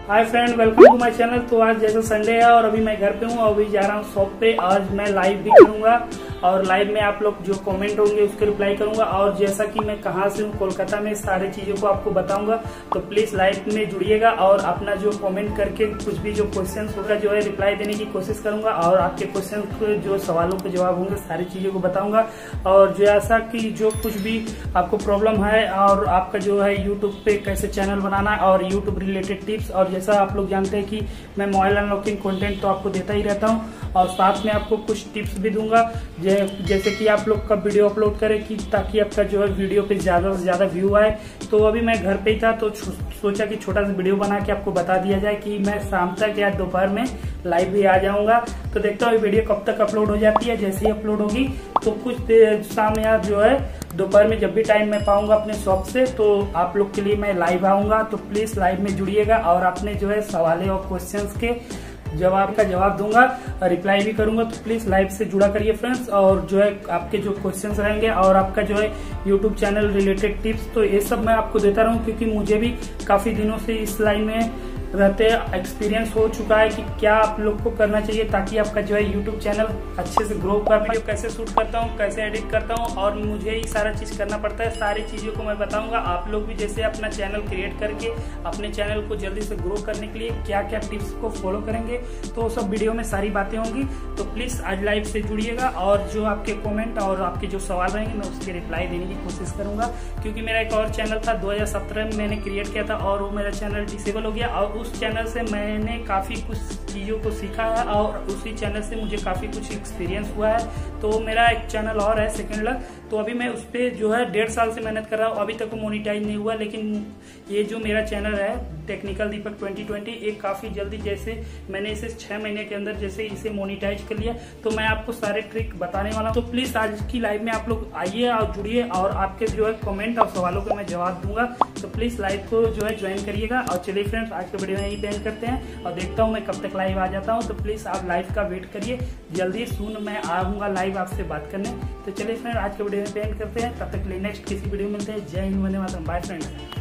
Hi friend, welcome to my channel. तो आज जैसे संडे है और अभी मैं घर पे हूँ और अभी जा रहा हूँ शॉप पे। आज मैं लाइव भी करूंगा और लाइव में आप लोग जो कमेंट होंगे उसके रिप्लाई करूंगा। और जैसा कि मैं कहाँ से हूँ, कोलकाता में, सारी चीजों को आपको बताऊंगा। तो प्लीज लाइव में जुड़िएगा और अपना जो कमेंट करके कुछ भी जो क्वेश्चन होगा जो है रिप्लाई देने की कोशिश करूंगा। और आपके क्वेश्चन के जो सवालों के जवाब होंगे सारी चीजों को बताऊंगा। और जैसा कि जो कुछ भी आपको प्रॉब्लम है और आपका जो है यूट्यूब पे कैसे चैनल बनाना है और यूट्यूब रिलेटेड टिप्स, और जैसा आप लोग जानते हैं कि मैं मोबाइल अनलॉकिंग कंटेंट तो आपको देता ही रहता हूं और साथ में आपको कुछ टिप्स भी दूंगा जैसे कि आप लोग कब वीडियो अपलोड करें कि ताकि आपका जो है वीडियो पे ज्यादा से ज्यादा व्यू आए। तो अभी मैं घर पे ही था तो सोचा कि छोटा सा वीडियो बना के आपको बता दिया जाए कि मैं शाम तक या दोपहर में लाइव भी आ जाऊंगा। तो देखता हूँ वीडियो कब तक अपलोड हो जाती है। जैसे ही अपलोड होगी तो कुछ शाम या जो है दोपहर में जब भी टाइम मैं पाऊंगा अपने शॉप से तो आप लोग के लिए मैं लाइव आऊंगा। तो प्लीज लाइव में जुड़िएगा और आपने जो है सवाल और क्वेश्चंस के जवाब का जवाब दूंगा, रिप्लाई भी करूंगा। तो प्लीज लाइव से जुड़ा करिए फ्रेंड्स। और जो है आपके जो क्वेश्चंस रहेंगे और आपका जो है यूट्यूब चैनल रिलेटेड टिप्स, तो ये सब मैं आपको देता रहूं क्योंकि मुझे भी काफी दिनों से इस लाइन में रहते एक्सपीरियंस हो चुका है कि क्या आप लोग को करना चाहिए ताकि आपका जो है यूट्यूब चैनल अच्छे से ग्रो कर। वीडियो कैसे शूट करता हूँ, कैसे एडिट करता हूँ और मुझे ही सारा चीज करना पड़ता है। सारी चीजों को मैं बताऊंगा। आप लोग भी जैसे अपना चैनल क्रिएट करके अपने चैनल को जल्दी से ग्रो करने के लिए क्या क्या टिप्स को फॉलो करेंगे, तो सब वीडियो में सारी बातें होंगी। तो प्लीज आज लाइव से जुड़िएगा और जो आपके कॉमेंट और आपके जो सवाल रहेंगे मैं उसके रिप्लाई देने की कोशिश करूंगा। क्योंकि मेरा एक और चैनल था 2017 में मैंने क्रिएट किया था और वो मेरा चैनल डिसेबल हो गया और उस चैनल से मैंने काफी कुछ चीजों को सीखा है और उसी चैनल से मुझे काफी कुछ एक्सपीरियंस हुआ है। तो मेरा एक चैनल और है सेकंड लक, तो अभी मैं उस पर जो है 1.5 साल से मेहनत कर रहा हूँ। अभी तक वो मोनिटाइज नहीं हुआ, लेकिन ये जो मेरा चैनल है टेक्निकल दीपक 2020 ये काफी जल्दी, जैसे मैंने इसे 6 महीने के अंदर जैसे इसे मोनिटाइज कर लिया। तो मैं आपको सारे ट्रिक बताने वाला हूँ। तो प्लीज आज की लाइव में आप लोग आइए और जुड़िए और आपके जो है कमेंट और सवालों का मैं जवाब दूंगा। तो प्लीज लाइव को जो है ज्वाइन करिएगा। और चलिए फ्रेंड्स, आज का वीडियो यहीं पे एंड करते हैं और देखता हूँ मैं कब तक लाइव आ जाता हूँ। तो प्लीज आप लाइव का वेट करिए, जल्दी सून मैं आऊंगा लाइव आपसे बात करने। तो चलिए फ्रेंड, आज का वीडियो में एंड करते हैं। तब तक के लिए नेक्स्ट किसी वीडियो में मिलते हैं। जय हिंद, वंदे मातरम। Bye friends.